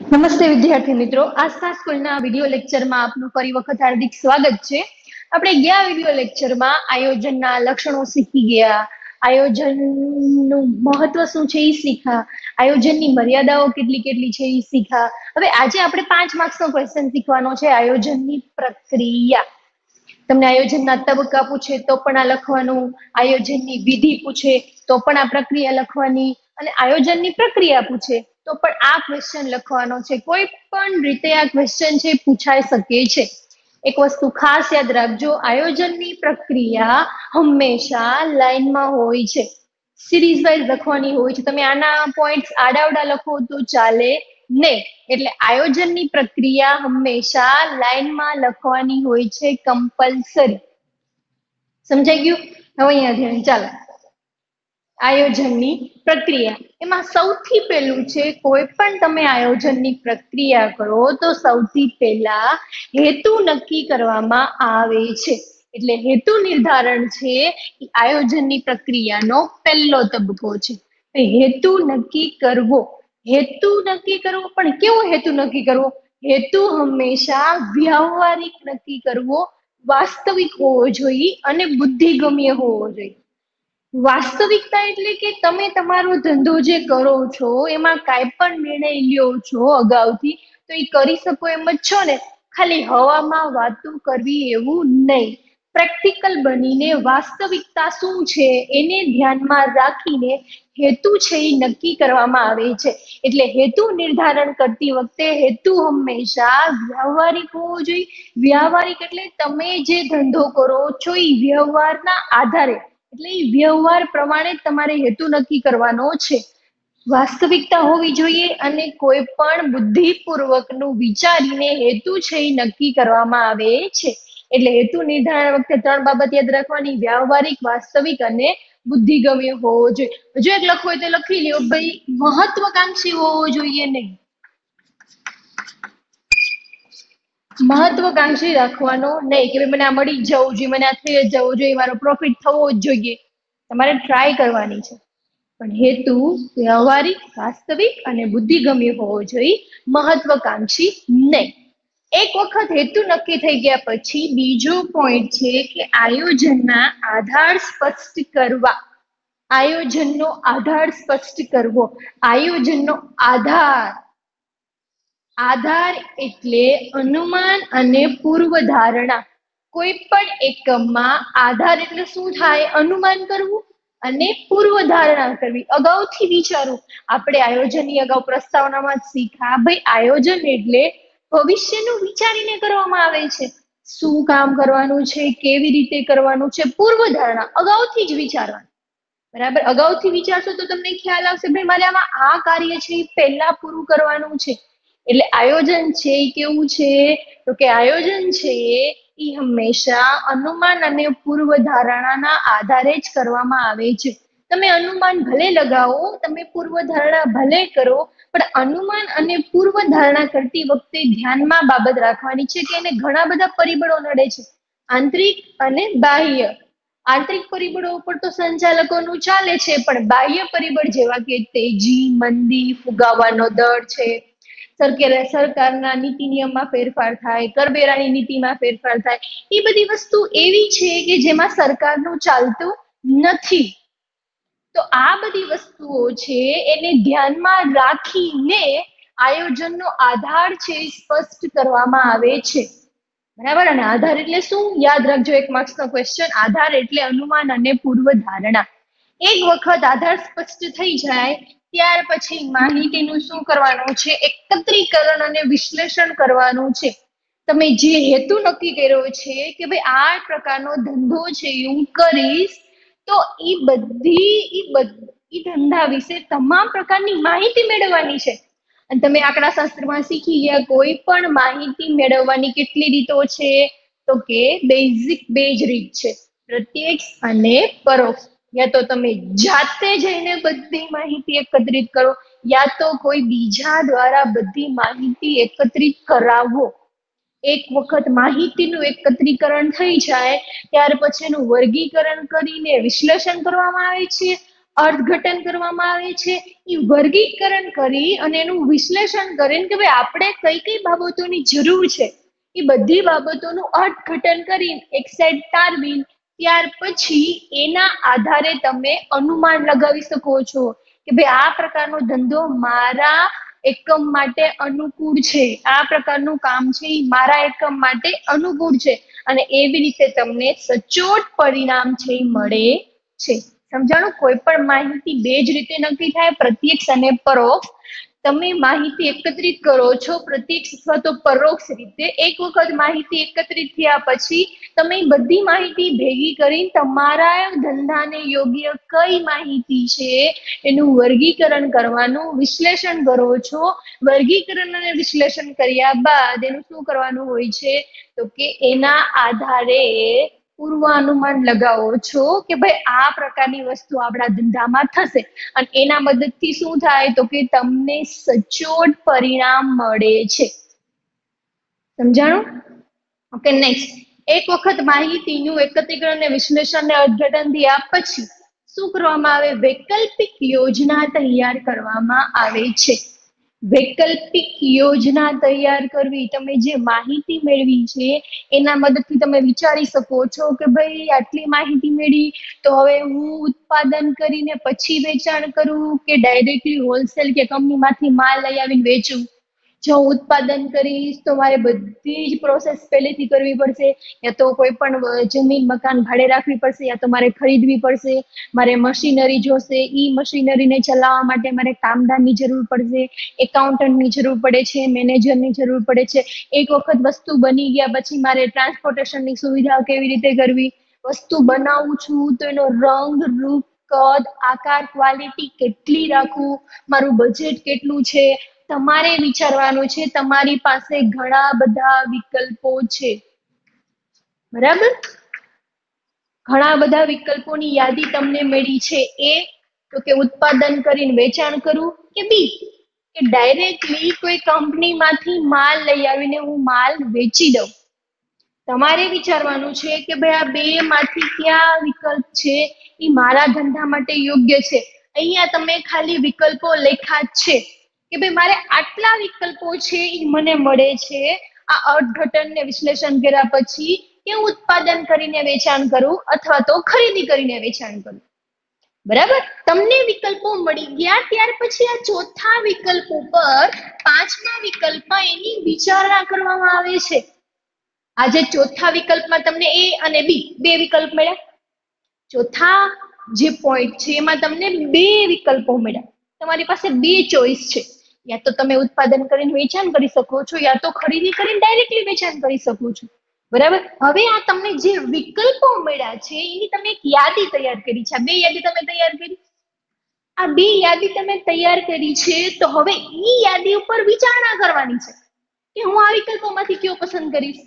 નમસ્તે વિદ્યાર્થી મિત્રો, આસ્થા સ્કૂલના વિડિયો લેક્ચરમાં આપનું ફરી વખત હાર્દિક સ્વાગત છે. આપણે ગયા વિડિયો લેક્ચરમાં આયોજનના લક્ષણો શીખી ગયા, આયોજનનું મહત્વ શું છે એ શીખા, આયોજનની મર્યાદાઓ કેટલી કેટલી છે એ શીખા. હવે આજે આપણે 5 માર્ક્સનો ક્વેશ્ચન શીખવાનો છે, આયોજનની પ્રક્રિયા. તમને આયોજનના તબક્કા પૂછે તો પણ આ લખવાનું, આયોજનની વિધિ પૂછે તો પણ આ પ્રક્રિયા લખવાની, અને આયોજનની પ્રક્રિયા પૂછે તો પણ આ ક્વેશ્ચન લખવાનો છે. કોઈ પણ રીતે આ ક્વેશ્ચન છે પૂછાઈ શકે છે. એક વસ્તુ ખાસ યાદ રાખજો, આયોજનની પ્રક્રિયા હંમેશા લાઈનમાં હોય છે, સિરીઝ વાઇઝ લખવાની હોય છે. તમે આના પોઈન્ટ્સ આડાવડા લખો તો ચાલે નહીં. એટલે આયોજનની પ્રક્રિયા હંમેશા લાઈનમાં લખવાની હોય છે, કમ્પલસરી. સમજાઈ ગયું? હવે અહીંયા ધ્યાન ચાલો. આયોજનની પ્રક્રિયા, એમાં સૌથી પહેલું છે, કોઈ પણ તમે આયોજનની પ્રક્રિયા કરો તો સૌથી પહેલા હેતુ નક્કી કરવામાં આવે છે. એટલે હેતુ નિર્ધારણ છે એ આયોજનની પ્રક્રિયાનો પહેલો તબક્કો છે. હેતુ નક્કી કરવો, હેતુ નક્કી કરવો, પણ કેવો હેતુ નક્કી કરવો? હેતુ હંમેશા વ્યવહારિક નક્કી કરવો, વાસ્તવિક હોવો જોઈએ અને બુદ્ધિગમ્ય હોવો જોઈએ. વાસ્તવિકતા એટલે કે તમે તમારો ધંધો જે કરો છો એમાં કાંઈ પણ નિર્ણય લ્યો છો અગાઉથી તો એ કરી શકો એમ જ છો ને, ખાલી હવામાં વાતો કરવી એવું નહીં. પ્રેક્ટિકલ બનીને વાસ્તવિકતા શું છે એને ધ્યાનમાં રાખીને હેતુ છે એ નક્કી કરવામાં આવે છે. એટલે હેતુ નિર્ધારણ કરતી વખતે હેતુ હંમેશા વ્યવહારિક હોવો જોઈએ. વ્યવહારિક એટલે તમે જે ધંધો કરો છો એ વ્યવહારના આધારે, એટલે વ્યવહાર પ્રમાણે તમારે હેતુ નક્કી કરવાનો છે. વાસ્તવિકતા હોવી જોઈએ અને કોઈ પણ બુદ્ધિપૂર્વકનું વિચારીને હેતુ છે એ નક્કી કરવામાં આવે છે. એટલે હેતુ નિર્ધારણ વખતે 3 બાબત યાદ રાખવાની: વ્યવહારિક, વાસ્તવિક અને બુદ્ધિગમ્ય હોવો જોઈએ. હજુ એક લખવું હોય તો લખી લ્યો ભાઈ, મહત્વકાંક્ષી હોવો જોઈએ નહીં. મહત્વકાંક્ષી રાખવાનો નહીં કે મને આ મળી જ જવું જોઈએ, મને આ થઈ જ જવું જોઈએ, મારો પ્રોફિટ થવો જ જોઈએ. તમારે ટ્રાય કરવાની છે, પણ હેતુ વ્યવહારિક, વાસ્તવિક અને બુદ્ધિગમ્ય હોવો જોઈએ, મહત્વકાંક્ષી નહીં. એક વખત હેતુ નક્કી થઈ ગયા પછી બીજો પોઈન્ટ છે કે આયોજનના આધાર સ્પષ્ટ કરવા. આયોજનનો આધાર સ્પષ્ટ કરવો. આયોજનનો આધાર, આધાર એટલે અનુમાન અને પૂર્વધારણા. કોઈ પણ એકમમાં આધાર એટલે શું થાય? અનુમાન કરવું અને પૂર્વધારણા કરવી, અગાઉથી વિચારવું. આપણે આયોજનની અગાઉ પ્રસ્તાવનામાં જ શીખા ભાઈ, આયોજન એટલે ભવિષ્યનું વિચારીને કરવામાં આવે છે. શું કામ કરવાનું છે, કેવી રીતે કરવાનું છે, પૂર્વધારણા અગાઉથી જ વિચારવાનું. બરાબર, અગાઉથી વિચારશો તો તમને ખ્યાલ આવશે ભાઈ મારે આમાં આ કાર્ય છે એ પહેલા પૂરું કરવાનું છે. એટલે આયોજન છે એ કેવું છે? તો કે આયોજન છે એ હંમેશા અનુમાન અને પૂર્વધારણાના આધારે જ કરવામાં આવે છે. તમે અનુમાન ભલે લગાવો, તમે પૂર્વધારણા ભલે કરો, પણ અનુમાન અને પૂર્વધારણા કરતી વખતે ધ્યાનમાં બાબત રાખવાની છે કે એને ઘણા બધા પરિબળો નડે છે, આંતરિક અને બાહ્ય. આંતરિક પરિબળો ઉપર તો સંચાલકોનું ચાલે છે, પણ બાહ્ય પરિબળ જેવા કે તેજી, મંદી, ફુગાવાનો દર છે, સરકારના નીતિ નિયમમાં ફેરફાર થાય, કરવેરાની નીતિમાં ફેરફાર થાય, એ બધી વસ્તુ એવી છે કે જેમાં સરકારનું ચાલતું નથી. તો આ બધી વસ્તુઓ છે એને ધ્યાનમાં રાખીને આયોજનનો આધાર છે સ્પષ્ટ કરવામાં આવે છે. બરાબર, અને આધાર એટલે શું? યાદ રાખજો, 1 માર્ક્સનો ક્વેશ્ચન. આધાર એટલે અનુમાન અને પૂર્વધારણા. એક વખત આધાર સ્પષ્ટ થઈ જાય ત્યાર પછી માહિતીનું શું કરવાનું છે? એકત્રીકરણ અને વિશ્લેષણ કરવાનું છે. તમે જે હેતુ નક્કી કર્યો છે કે ભાઈ આ પ્રકારનો ધંધો છે હું કરીશ, તો એ ધંધા વિશે તમામ પ્રકારની માહિતી મેળવવાની છે. અને તમે આંકડા શાસ્ત્રમાં શીખી ગયા, કોઈ પણ માહિતી મેળવવાની કેટલી રીતો છે? તો કે બેઝિક 2 જ રીત છે, પ્રત્યક્ષ અને પરોક્ષ. યા તો તમે જાતે જઈને બધી માહિતી એકત્રિત કરો, યા તો કોઈ બીજા દ્વારા બધી માહિતી એકત્રિત કરાવો. એક વખત માહિતીનું એકત્રીકરણ થઈ જાય ત્યાર પછી એનું વર્ગીકરણ કરીને વિશ્લેષણ કરવામાં આવે છે અર્થઘટન કરવામાં આવે છે, એ વર્ગીકરણ કરી અને એનું વિશ્લેષણ કરીને કે ભાઈ આપણે કઈ કઈ બાબતોની જરૂર છે એ બધી બાબતોનું અર્થઘટન કરીને એક સાઈડ તારવી, ત્યાર પછી એના આધારે તમે અનુમાન લગાવી શકો છો કે ભાઈ આ પ્રકારનો ધંધો મારા એકમ માટે અનુકૂળ છે, આ પ્રકારનું કામ છે એ મારા એકમ માટે અનુકૂળ છે, અને એવી રીતે તમને સચોટ પરિણામ છે એ મળે છે. સમજાણું? કોઈ પણ માહિતી બે જ રીતે નક્કી થાય, પ્રત્યક્ષ અને પરોક્ષ. તમે માહિતી એકત્રિત કરો છો પ્રત્યક્ષ અથવા તો પરોક્ષ રીતે. એક વખત માહિતી એકત્રિત થયા પછી તમે બધી માહિતી ભેગી કરીને તમારા ધંધાને યોગ્ય કઈ માહિતી છે એનું વર્ગીકરણ કરવાનું, વિશ્લેષણ કરો છો. વર્ગીકરણ અને વિશ્લેષણ કર્યા બાદ એનું શું કરવાનું હોય છે તો કે એના આધારે પૂર્વાનુમાન લગાવો છો કે ભાઈ આ પ્રકારની વસ્તુ આપણા ધંધામાં થશે, અને એના મદદથી શું થાય તો કે તમને સચોટ પરિણામ મળે છે. સમજાણું? Okay, next. એક વખત માહિતીનું એકત્રીકરણ અને વિશ્લેષણ અને અર્થઘટન થયા પછી શું કરવામાં આવે? વૈકલ્પિક યોજના તૈયાર કરવામાં આવે છે. વૈકલ્પિક યોજના તૈયાર કરવી, તમે જે માહિતી મેળવી છે એના મદદથી તમે વિચારી શકો છો કે ભાઈ આટલી માહિતી મેળવી તો હવે હું ઉત્પાદન કરીને પછી વેચાણ કરું કે ડાયરેક્ટલી હોલસેલ કે કંપનીમાંથી માલ લઈ આવીને વેચું. જો ઉત્પાદન કરીશ તો મારે બધી જ પ્રોસેસ પહેલેથી કરવી પડશે, યા તો કોઈ પણ જમીન મકાન ભાડે રાખવી પડશે, યા તો મારે ખરીદવી પડશે, મારે મશીનરી જોશે, ઈ મશીનરીને ચલાવવા માટે મારે કામદારની જરૂર પડશે, એકાઉન્ટન્ટની જરૂર પડે છે, મેનેજરની જરૂર પડે છે. એક વખત વસ્તુ બની ગયા પછી મારે ટ્રાન્સપોર્ટેશનની સુવિધા કેવી રીતે કરવી, વસ્તુ બનાવું છું તો એનો રંગ, રૂપ, કદ, આકાર, ક્વોલિટી કેટલી રાખવું, મારું બજેટ કેટલું છે, તમારે વિચારવાનું છે. તમારી પાસે ઘણા બધા વિકલ્પો છે, બરાબર? ઘણા બધા વિકલ્પોની યાદી તમને મળી છે. એ તો કે ઉત્પાદન કરીને વેચાણ કરવું, કે બી કે ડાયરેક્ટલી કોઈ કંપનીમાંથી માલ લઈ આવીને હું માલ વેચી દઉં. તમારે વિચારવાનું છે કે ભાઈ આ બે માંથી કયા વિકલ્પ છે એ મારા ધંધા માટે યોગ્ય છે. અહીંયા તમે ખાલી વિકલ્પો લખ્યા છે કે ભાઈ મારે આટલા વિકલ્પો છે એ મને મળે છે. આ અર્થઘટન ને વિશ્લેષણ કર્યા પછી કે ઉત્પાદન કરીને વેચાણ કરું અથવા તો ખરીદી કરીને વેચાણ કરું. બરાબર? તમને વિકલ્પો મળી ગયા, ત્યાર પછી આ ચોથા વિકલ્પ ઉપર પાંચમા વિકલ્પમાં એની વિચારણા કરવામાં આવે છે. આજે ચોથા વિકલ્પમાં તમને એ અને બી બે વિકલ્પ મળ્યા. ચોથા જે પોઈન્ટ છે એમાં તમને બે વિકલ્પો મળ્યા. તમારી પાસે બે ચોઈસ છે, યા તો તમે ઉત્પાદન કરીને વેચાણ કરી શકો છો, યા તો ખરીદી કરીને ડાયરેક્ટલી વેચાણ કરી શકો છો. બરાબર? હવે આ તમને જે વિકલ્પો મળ્યા છે એની તમે એક યાદી તૈયાર કરી છે. આ બે યાદી તમે તૈયાર કરી, આ બે યાદી તમે તૈયાર કરી છે, તો હવે ઈ યાદી ઉપર વિચારણા કરવાની છે કે હું આ વિકલ્પોમાંથી કયો પસંદ કરીશ.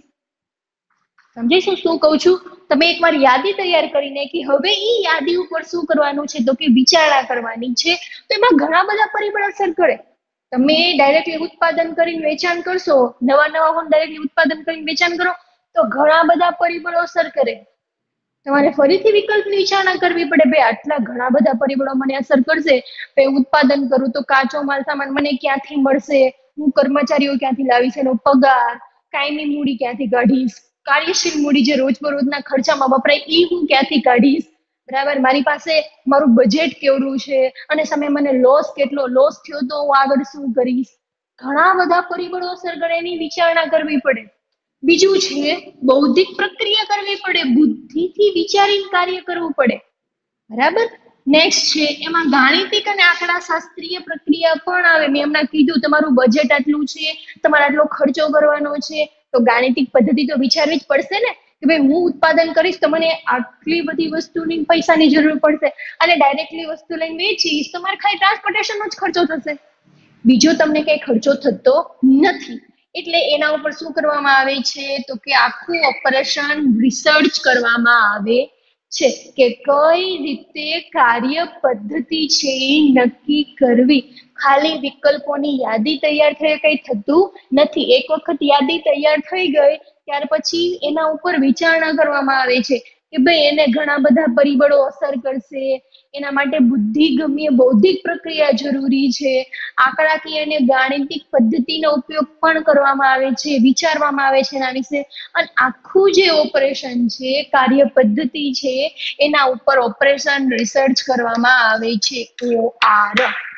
સમજાય શું કહું છું? તમે એકવાર યાદી તૈયાર કરીને કે હવે ઈ યાદી ઉપર શું કરવાનું છે તો કે વિચારણા કરવાની છે. તો એમાં ઘણા બધા પરિબળ અસર કરે. તમે ડાયરેક્ટલી ઉત્પાદન કરીને વેચાણ કરશો, નવા હોન ડાયરેક્ટલી ઉત્પાદન કરીને વેચાણ કરો તો ઘણા બધા પરિબળો અસર કરે. તમારે ફરીથી વિકલ્પની વિચારણા કરવી પડે, ભાઈ આટલા ઘણા બધા પરિબળો મને અસર કરશે, ભાઈ ઉત્પાદન કરું તો કાચો માલ સામાન મને ક્યાંથી મળશે, હું કર્મચારીઓ ક્યાંથી લાવીશ, એનો પગાર, કાયમી મૂડી ક્યાંથી કાઢીશ, કાર્યશીલ મૂડી જે રોજબરોજના ખર્ચામાં વપરાય એ હું ક્યાંથી કાઢીશ. બરાબર? મારી પાસે મારું બજેટ કેવડું છે અને સામે મને કેટલો લોસ થયો તો હું આગળ શું કરીશ. ઘણા બધા પરિબળો અસર કરે, એની વિચારણા કરવી પડે. બીજું છે બૌદ્ધિક પ્રક્રિયા કરવી પડે, બુદ્ધિથી વિચારીને કાર્ય કરવું પડે. બરાબર? નેક્સ્ટ છે એમાં ગાણિતિક અને આંકડા શાસ્ત્રીય પ્રક્રિયા પણ આવે. મેં હમણાં કીધું તમારું બજેટ આટલું છે, તમારે આટલો ખર્ચો કરવાનો છે, તો ગાણિતિક પદ્ધતિ તો વિચારવી જ પડશે ને કે ભાઈ હું ઉત્પાદન કરીશ તો મને આટલી બધી વસ્તુની પૈસાની જરૂર પડશે, અને ડાયરેક્ટલી વસ્તુ લઈને વેચીશ તો મારે ખાલી ટ્રાન્સપોર્ટેશનનો જ ખર્ચો થશે, બીજો તમને કઈ ખર્ચો થતો નથી. એટલે એના ઉપર શું કરવામાં આવે છે તો કે આખું ઓપરેશન રિસર્ચ કરવામાં આવે છે કે કઈ રીતે કાર્ય પદ્ધતિ છે એ નક્કી કરવી. ખાલી વિકલ્પોની યાદી તૈયાર થઈ કઈ થતું નથી. એક વખત યાદી તૈયાર થઈ ગઈ ત્યાર પછી એના ઉપર વિચારણા કરવામાં આવે છે કે ભાઈ એને ઘણા બધા પરિબળો અસર કરશે, એના માટે બુદ્ધિગમ્ય બૌદ્ધિક પ્રક્રિયા જરૂરી છે, આંકડાકીય અને ગાણિતિક પદ્ધતિનો ઉપયોગ પણ કરવામાં આવે છે, વિચારવામાં આવે છે એના વિશે, અને આખું જે ઓપરેશન છે, કાર્ય પદ્ધતિ છે, એના ઉપર ઓપરેશન રિસર્ચ કરવામાં આવે છે, OR.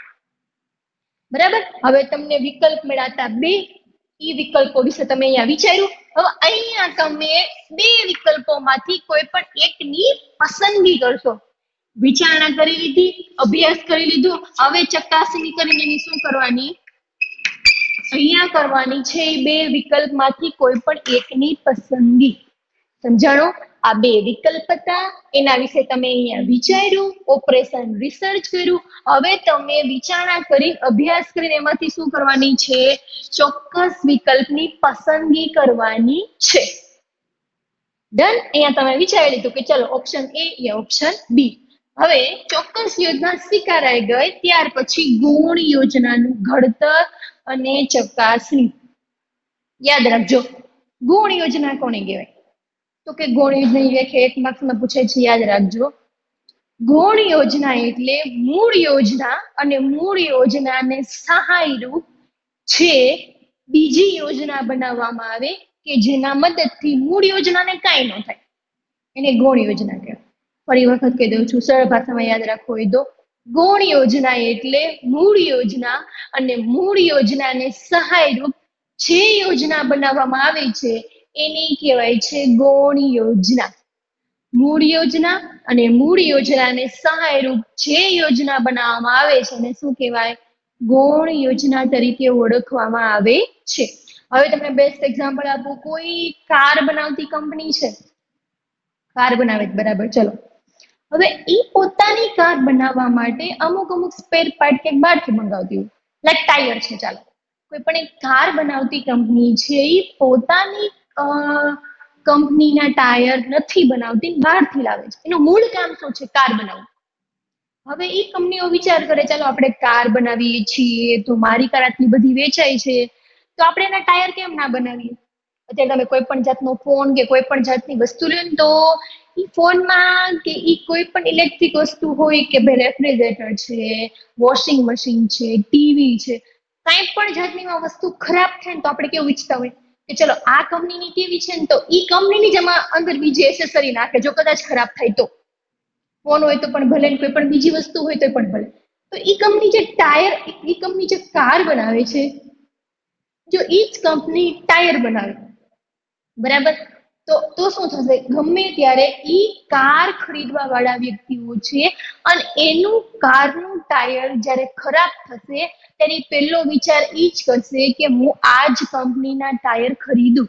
બરાબર. હવે તમને વિકલ્પ મળ્યા બે, ઈ વિકલ્પો વિશે તમે અહીંયા વિચાર્યું. હવે અહીંયા તમે બે વિકલ્પોમાંથી કોઈ પણ એકની પસંદગી કરશો. વિચારણા કરી લીધી, અભ્યાસ કરી લીધો, હવે ચકાસણી કરીને એની શું કરવાની, અહીંયા કરવાની છે એ બે વિકલ્પમાંથી કોઈ પણ એકની પસંદગી. સમજાણો? આ બે વિકલ્પ હતા, એના વિશે તમે અહીંયા વિચાર્યું, ઓપરેશન રિસર્ચ કર્યું. હવે તમે વિચારણા કરી, અભ્યાસ કરીને એમાંથી શું કરવાની છે, ચોક્કસ વિકલ્પની પસંદગી કરવાની છે. ડન. અહીંયા તમે વિચારી લીધું કે ચલો option A yeah option B. હવે ચોક્કસ યોજના સ્વીકારાઈ ગઈ, ત્યાર પછી ગુણ યોજનાનું ઘડતર અને ચકાસણી. યાદ રાખજો, ગુણ યોજના કોને કહેવાય? તો કે ગુણ યોજના વ્યાખ્યા 1 માર્ક્સમાં પૂછાય છે, યાદ રાખજો. ગુણ યોજના એટલે મૂળ યોજના અને મૂળ યોજનાને સહાયરૂપ છે બીજી યોજના બનાવવામાં આવે કે જેના મદદથી મૂળ યોજનાને કાંઈ ન થાય, એને ગુણ યોજના કહેવાય. ફરી વખત કહી દઉં છું, સરળ ભાષામાં યાદ રાખવું હોય તો, ગુણ યોજના એટલે મૂળ યોજના અને મૂળ યોજનાને સહાયરૂપ જે યોજના બનાવવામાં આવે છે એને કહેવાય છે ગુણ યોજના. મૂળ યોજના અને મૂળ યોજનાને સહાયરૂપ જે યોજના બનાવવામાં આવે છે એને શું કહેવાય? ગુણ યોજના તરીકે ઓળખવામાં આવે છે. હવે તમને બેસ્ટ એક્ઝામ્પલ આપું, કોઈ કાર બનાવતી કંપની છે, કાર બનાવે છે, બરાબર. ચલો, હવે ઈ પોતાની કાર બનાવવા માટે અમુક સ્પેર પાર્ટ કે બહારથી મંગાવતી હોય, લાઈક ટાયર છે. ચાલો, કોઈ પણ એક કાર બનાવતી કંપની છે, એ પોતાની કંપનીના ટાયર નથી બનાવતી, બહારથી લાવે છે. એનું મૂળ કામ શું છે? કાર બનાવવું. હવે એ કંપનીઓ વિચાર કરે, ચાલો આપણે કાર બનાવીએ છીએ તો મારી કાર આટલી બધી વેચાય છે, તો આપણે એના ટાયર કેમ ના બનાવીએ? અત્યારે તમે કોઈ પણ જાતનો ફોન કે કોઈ પણ જાતની વસ્તુ લો ને, તો ઈ ફોનમાં કે ઈ કોઈ પણ ઇલેક્ટ્રિક વસ્તુ હોય કે ભાઈ રેફ્રિજરેટર છે, વોશિંગ મશીન છે, ટીવી છે, કાંઈ પણ જાતની વસ્તુ ખરાબ થાય ને તો આપણે કેવું ઈચ્છતા હોય કે ચલો આ કંપનીની ટીવી છે ને તો ઈ કંપનીની જ એમાં અંદર બીજી એસેસરી નાખે, જો કદાચ ખરાબ થાય તો. ફોન હોય તો પણ ભલે, કોઈ પણ બીજી વસ્તુ હોય તો પણ ભલે. તો ઈ કંપની જે ટાયર, ઈ કંપની જે કાર બનાવે છે, જો ઈ જ કંપની ટાયર બનાવે, બરાબર, તો શું થશે? ગમે ત્યારે ઈ કાર ખરીદવા વાળા વ્યક્તિઓ છે અને એનું કારનું ટાયર જ્યારે ખરાબ થશે ત્યારે પહેલો વિચાર ઈ જ કરશે કે હું આ જ કંપનીના ટાયર ખરીદું.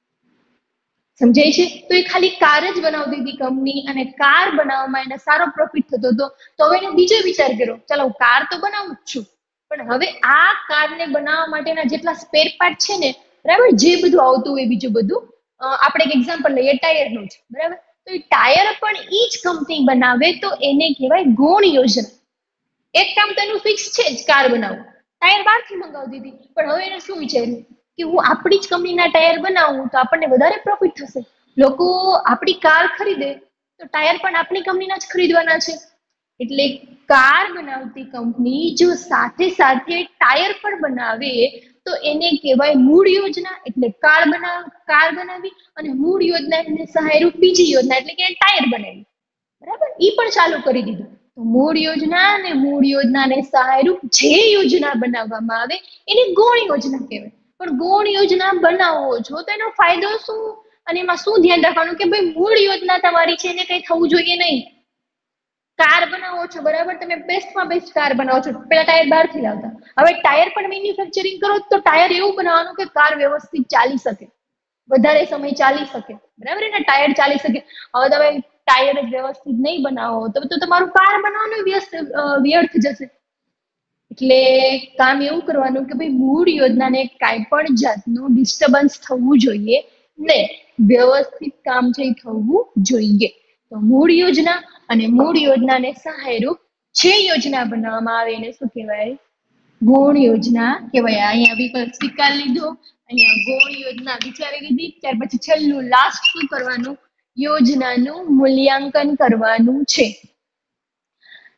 સમજાય છે? તો એ ખાલી કાર જ બનાવતી હતી કંપની, અને કાર બનાવવામાં એને સારો પ્રોફિટ થતો હતો, તો હવે એને બીજો વિચાર કર્યો, ચાલો હું કાર તો બનાવું જ છું, પણ હવે આ કારને બનાવવા માટેના જેટલા સ્પેર પાર્ટ છે ને, બરાબર, જે બધું આવતું હોય બીજું બધું, આપણે એક એક્ઝામ્પલ લઈએ ટાયરનું જ, બરાબર, તો એ ટાયર પણ ઈ જ કંપની બનાવે તો એને કહેવાય ગુણ યોજના. એક કામ તો એનું ફિક્સ છે જ, કાર બનાવવું, ટાયર બહારથી મંગાવતી હતી, પણ હવે એને શું વિચાર્યું કે હું આપણી જ કંપનીના ટાયર બનાવું તો આપણને વધારે પ્રોફિટ થશે, લોકો આપણી કાર ખરીદે તો ટાયર પણ આપણી કંપનીના જ ખરીદવાના છે. એટલે કાર બનાવતી કંપની જો સાથે સાથે ટાયર પણ બનાવે તો એને કહેવાય મૂળ યોજના, એટલે કાર બનાવી અને મૂળ યોજનાને સહાયરૂપ બીજી યોજના એટલે કે ટાયર બનાવી, બરાબર, ઈ પણ ચાલુ કરી દીધું. તો મૂળ યોજના અને મૂળ યોજનાને સહાયરૂપ જે યોજના બનાવવામાં આવે એને ગુણ યોજના કહેવાય. પણ ગુણ યોજના બનાવો છો તો એનો ફાયદો શું, અને એમાં શું ધ્યાન રાખવાનું કે ભાઈ મૂળ યોજના તમારી છે એને કઈ થવું જોઈએ નહીં. કાર બનાવો છો, બરાબર, તમે બેસ્ટમાં બેસ્ટ કાર બનાવો છો, પેલા ટાયર બહારથી લાવતા, હવે ટાયર પણ મેન્યુફેક્ચરિંગ કરો તો ટાયર એવું બનાવવાનું કે કાર વ્યવસ્થિત ચાલી શકે, વધારે સમય ચાલી શકે, બરાબર, એના ટાયર ચાલી શકે. હવે તમે ટાયર જ વ્યવસ્થિત નહીં બનાવો તો તમારું કાર બનાવવાનું વ્યર્થ જશે. એટલે કામ એવું કરવાનું કે ભાઈ મૂળ યોજનાને કાંઈ પણ જાતનું ડિસ્ટર્બન્સ થવું જોઈએ નહીં, વ્યવસ્થિત કામ છે થવું જોઈએ. તો મૂળ યોજના અને મૂળ યોજનાને સહાયરૂપ જે યોજના બનાવવામાં આવે એને શું કહેવાય? ગુણ યોજના કહેવાય. અહીંયા વિકલ્પ સ્વીકાર લીધો, અહીંયા ગુણ યોજના વિચારી લીધી, ત્યાર પછી છેલ્લું લાસ્ટ શું કરવાનું? યોજનાનું મૂલ્યાંકન કરવાનું છે.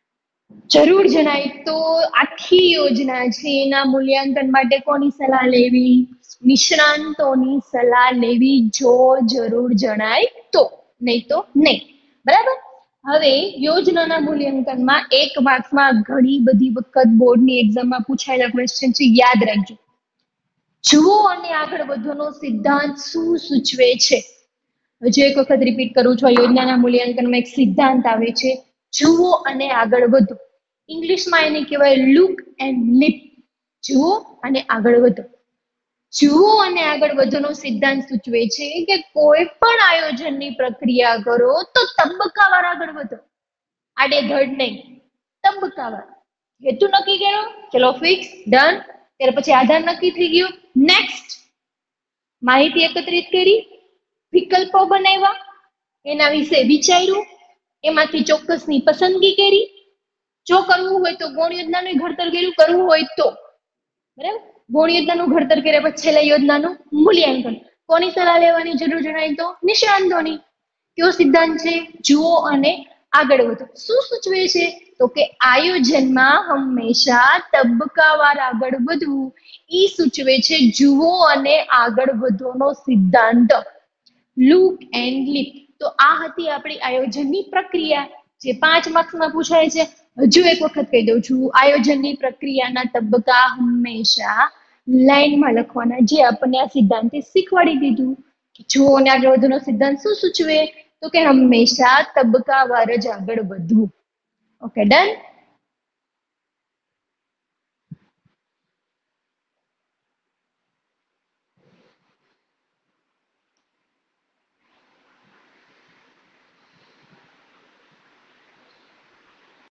જરૂર જણાય તો આખી યોજના છે એના મૂલ્યાંકન માટે કોની સલાહ લેવી? નિષ્ણાંતોની સલાહ લેવી જો જરૂર જણાય તો, નહીં તો નહીં. બરાબર. હવે યોજનાના મૂલ્યાંકનમાં 1 માર્ક્સમાં ઘણી બધી વખત બોર્ડની એક્ઝામમાં પૂછાયેલા ક્વેશ્ચન છે, યાદ રાખજો. જુઓ અને આગળ વધોનો સિદ્ધાંત શું સૂચવે છે? હજુ એક વખત રિપીટ કરું છું. યોજનાના મૂલ્યાંકનમાં એક સિદ્ધાંત આવે છે, જુઓ અને આગળ વધો. ઇંગ્લિશમાં એને કહેવાય લુક એન્ડ લીપ. જુઓ અને આગળ વધો. જુઓ અને આગળ વધોનો સિદ્ધાંત સૂચવે છે કે કોઈ પણ આયોજનની પ્રક્રિયા કરો તો તબક્કાવાર આગળ વધો, આડેધડ નહીં, તબક્કાવાર. હેતુ નક્કી કર્યો, ચલો ફિક્સ, ડન. ત્યાર પછી આધાર નક્કી થઈ ગયો, નેક્સ્ટ. માહિતી એકત્રિત કરી, વિકલ્પો બનાવ્યા, એના વિશે વિચાર્યું, એમાંથી ચોક્કસની પસંદગી કરી. જો કરવું હોય તો ગૌણ યોજનાનું ઘડતર કર્યું, કરવું હોય તો. બરાબર. ગૌણ યોજનાનું ઘડતર કર્યા પછી છેલ્લા યોજનાનું મૂલ્યાંકન. કોની સલાહ લેવાની જરૂર જણાય તો? નિષ્ણાંતોની. કયો સિદ્ધાંત છે? જુઓ અને આગળ વધો. શું સૂચવે છે? તો કે આયોજનમાં હંમેશા તબક્કાવાર આગળ વધવું ઈ સૂચવે છે જુઓ અને આગળ વધોનો સિદ્ધાંત. Look and leap. તો આ હતી આપણી આયોજનની પ્રક્રિયા, જે 5 માર્ક્સમાં પૂછાય છે. હજુ એક વખત કહી દઉં છું, આયોજનની પ્રક્રિયાના તબક્કા હંમેશા લાઈનમાં લખવાના, જે આપણને આ સિદ્ધાંતે શીખવાડી દીધું. જુઓ અને આગળ વધોનો સિદ્ધાંત શું સૂચવે? તો કે હંમેશા તબક્કાવાર જ આગળ વધવું. Okay, done.